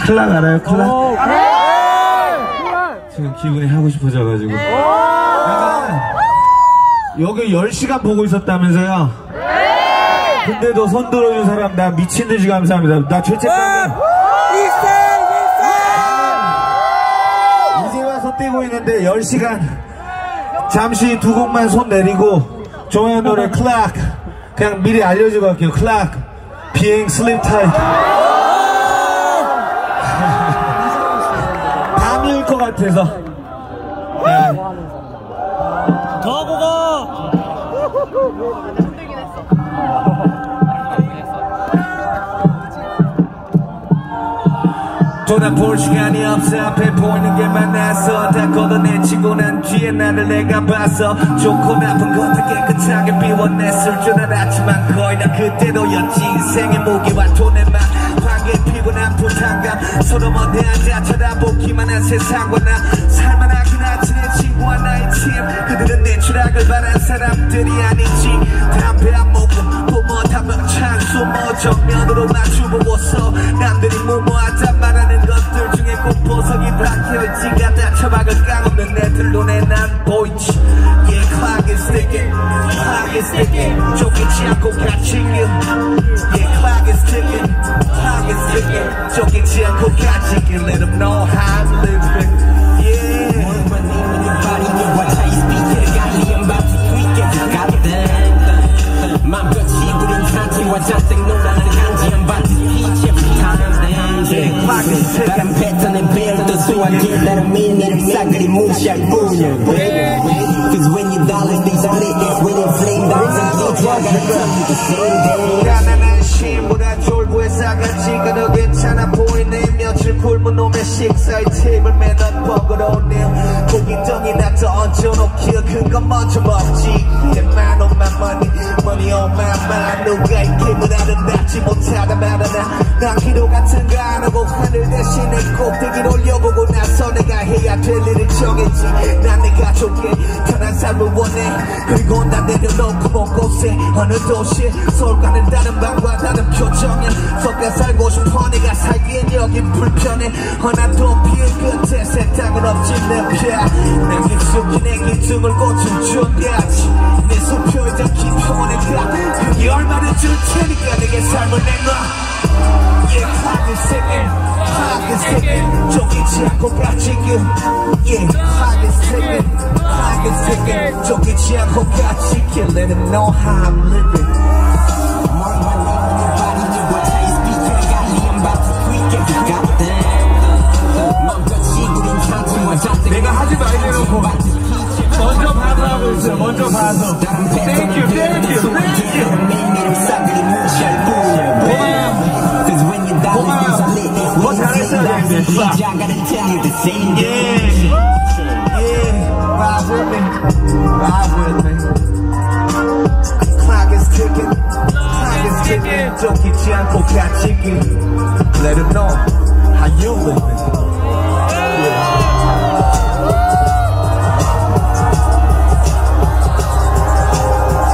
클락 알아요? 클락? 지금 기분이 하고 싶어져가지고 여기 10시간 보고 있었다면서요? 근데도 손 들어준 사람 나 미친듯이 감사합니다. 나 죄책감이 이제 와서 뛰고 있는데 10시간 잠시 두 곡만 손 내리고 좋아하는 노래 클락 그냥 미리 알려주고 갈게요. 클락 비행 슬립 타임 다 미울 것 같아서 네. 더 보고 돌아볼 시간이 없어 앞에 보이는 게 많아서 다 걷어내치고 난 뒤에 나를 내가 봤어 좋고 나쁜 것들 깨끗하게 비워냈을 줄 알았지만 거의 다 그때도였지 인생의 무게와 돈의 맛 관계의 피곤한 부담감 서로 먼데 앉아 쳐다보기만 한 세상과 나 살만하긴 하지 내 친구와 나의 팀 그들은 내 추락을 바란 사람들이 아니지 담배 안 먹고 부모 담배창 숨어 정면으로 마주보고서 남들이 무모하다 말하는 것들 중에 꼭 보석이 박혀있지 갖다 처박을 깡없는 애들 눈에 난 보이지 Yeah, clock is ticking, clock is ticking 쫓기지 않고 갇힌 길 Yeah, clock is ticking, clock is ticking 쫓기지 않고 갇힌 길 Let them know how I'm living Yeah 맘껏 시부린 상태와 잔뜩 놀라는 간지 한 바퀴 피치 다른 패턴의 벨도 수학길 나름 밀리는 싸그리 무시할 뿐이야 Cause when you darling these are lit that's when it flame down and DJ I gotta tell you the same day 가난한 신보다 졸부에 싸가지가 더 괜찮아 보이네 며칠 굶은 놈의 식사의 팁을 매던 번거로운 일 고깃덩이나 더 얹어놓기에 그건 먼저 먹지 만 원만 money on my mind 누가 이 기분 아름답지 못하다 말하나 난 기도 같은 거 안 하고 하늘 대신에 꼭대기를 올려보고 나서 내가 해야 될 일을 정했지 난 내 가족의 편한 삶을 원해 그리고 난 내려놓고 먼 곳에 어느 도시에 서울과는 다른 방과 다른 표정이야 섞여 살고 싶어 내가 살기엔 여긴 불편해 하나도 피해 끝에 세상은 없지 내편 내 깊숙이 내 기둥을 고친 준비하지 내 수표에 담긴 평온해가 그게 얼마나 줄 테니까 내게 삶을 내놔 Yeah, clock is ticking, clock is ticking 쫓기지 않고 갇힌 길 Yeah, clock is ticking, clock is ticking 쫓기지 않고 갇힌 길 Let them know how I'm living Mark my name on your body you watch how you speak I got me I'm about to freak and goddamn 맘껏 시부린 상태와 잔뜩 내가 하지 말래놓고 먼저 봐서 하고 있어 먼저 봐서 Thank you, thank you, thank you 싸그리 무시할 뿐이야 뭐 잘했어야 되는데 Yeah, ride with me, ride with me Clock is ticking, clock is ticking 쫓기지 않고 갇힌 길 Let them know how you living